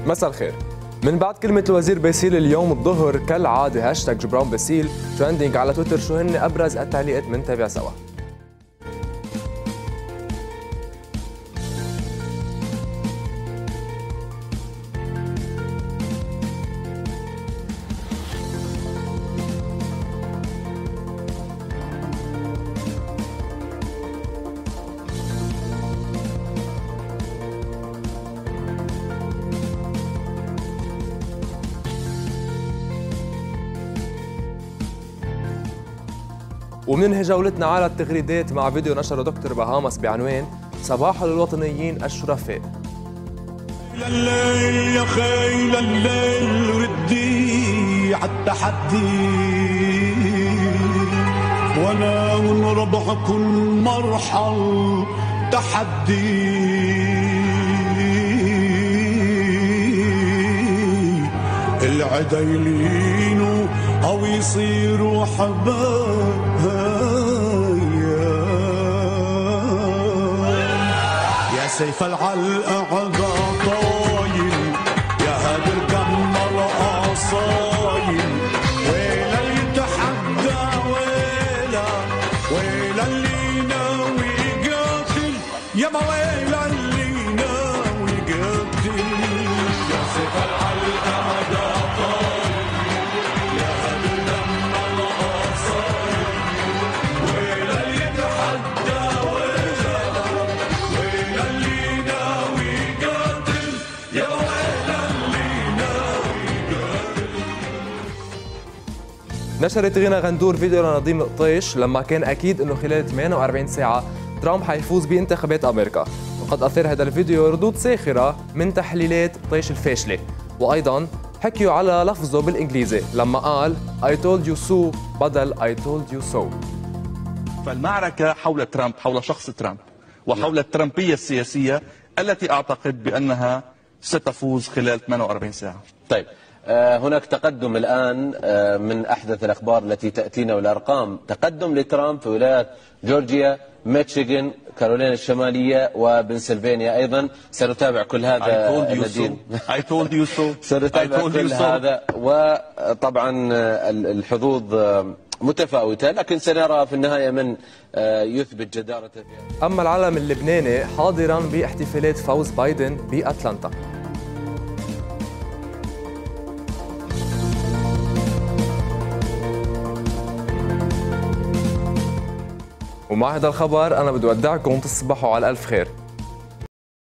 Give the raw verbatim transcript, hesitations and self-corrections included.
مساء الخير. من بعد كلمة الوزير باسيل اليوم الظهر كالعادة هاشتاج جبران باسيل ترندينج على تويتر. شو هن أبرز التعليقات؟ منتابع سوا. ومننهي جولتنا على التغريدات مع فيديو نشره دكتور بهامس بعنوان صباح للوطنيين الشرفاء. الليل يا خيل الليل ردي عالتحدي وانا ونربح كل مرحل تحدي العدا يلينوا او يصيروا حبايب يا سيف العلقة طايل يا هادر كمر قصايل ويلا اللي يتحدى ويلا ويلا اللي ناوي يقاتل يا ما ويلا اللي ناوي يقاتل يا سيف العلقة طايل يا هادر كمر قصايل ويلا اللي يتحدى نشرت غنى غندور فيديو لنظيم القطيش لما كان اكيد انه خلال ثمانية وأربعين ساعه ترامب حيفوز بانتخابات امريكا، وقد اثار هذا الفيديو ردود ساخره من تحليلات قطيش الفاشله، وايضا حكيوا على لفظه بالانجليزي لما قال I told you so بدل I told you so. فالمعركه حول ترامب، حول شخص ترامب وحول الترامبيه السياسيه التي اعتقد بانها ستفوز خلال ثمانية وأربعين ساعه. طيب هناك تقدم الآن من أحدث الأخبار التي تأتينا والأرقام، تقدم لترامب في ولايات جورجيا، ميشيغان، كارولينا الشمالية وبنسلفانيا أيضا. سنتابع كل هذا الذي I told you so. سنتابع كل هذا، وطبعا الحظوظ متفاوتة، لكن سنرى في النهاية من يثبت جدارته فيها. أما العلم اللبناني حاضرا باحتفالات فوز بايدن بأتلانتا. ومع هذا الخبر أنا بدي أودعكم، تصبحوا على ألف خير.